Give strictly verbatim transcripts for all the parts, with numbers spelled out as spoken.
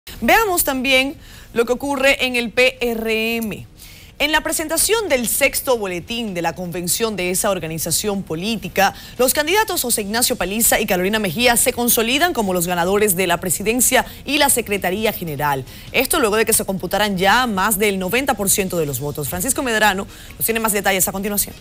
Veamos también lo que ocurre en el P R M. En la presentación del sexto boletín de la convención de esa organización política, los candidatos José Ignacio Paliza y Carolina Mejía se consolidan como los ganadores de la presidencia y la secretaría general. Esto luego de que se computaran ya más del noventa por ciento de los votos. Francisco Medrano nos tiene más detalles a continuación.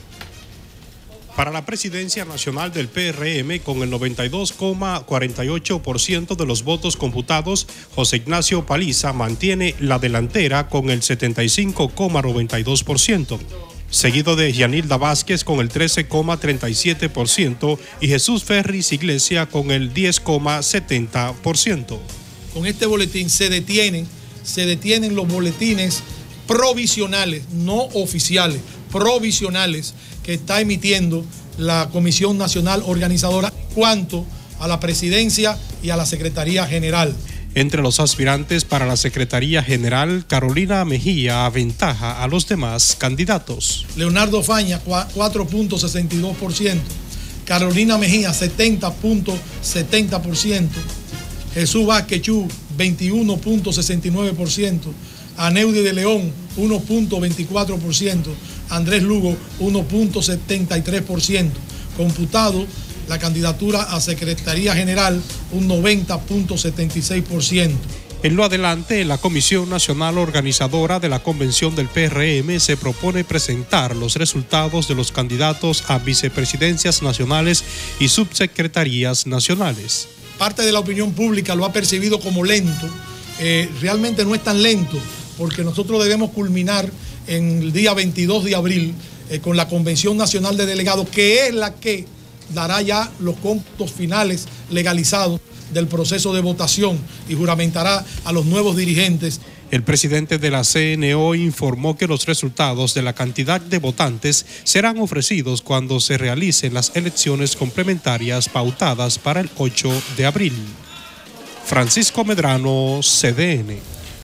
Para la presidencia nacional del P R M, con el noventa y dos coma cuarenta y ocho por ciento de los votos computados, José Ignacio Paliza mantiene la delantera con el setenta y cinco coma noventa y dos por ciento, seguido de Yanilda Vázquez con el trece coma treinta y siete por ciento y Jesús Ferris Iglesia con el diez coma setenta por ciento. Con este boletín se detienen, se detienen los boletines provisionales, no oficiales, provisionales, que está emitiendo la Comisión Nacional Organizadora cuanto a la presidencia y a la Secretaría General. Entre los aspirantes para la Secretaría General, Carolina Mejía aventaja a los demás candidatos. Leonardo Faña, cuatro punto sesenta y dos por ciento. Carolina Mejía, setenta punto setenta por ciento. Jesús Vázquez Chu, veintiuno punto sesenta y nueve por ciento. Aneudi de León, uno punto veinticuatro por ciento. Andrés Lugo, uno punto setenta y tres por ciento. Computado la candidatura a Secretaría General, un noventa punto setenta y seis por ciento. En lo adelante, la Comisión Nacional Organizadora de la Convención del P R M se propone presentar los resultados de los candidatos a vicepresidencias nacionales y subsecretarías nacionales. Parte de la opinión pública lo ha percibido como lento. Eh, realmente no es tan lento, porque nosotros debemos culminar en el día veintidós de abril eh, con la Convención Nacional de Delegados, que es la que dará ya los cómputos finales legalizados del proceso de votación y juramentará a los nuevos dirigentes. El presidente de la C N O informó que los resultados de la cantidad de votantes serán ofrecidos cuando se realicen las elecciones complementarias pautadas para el ocho de abril. Francisco Medrano, C D N.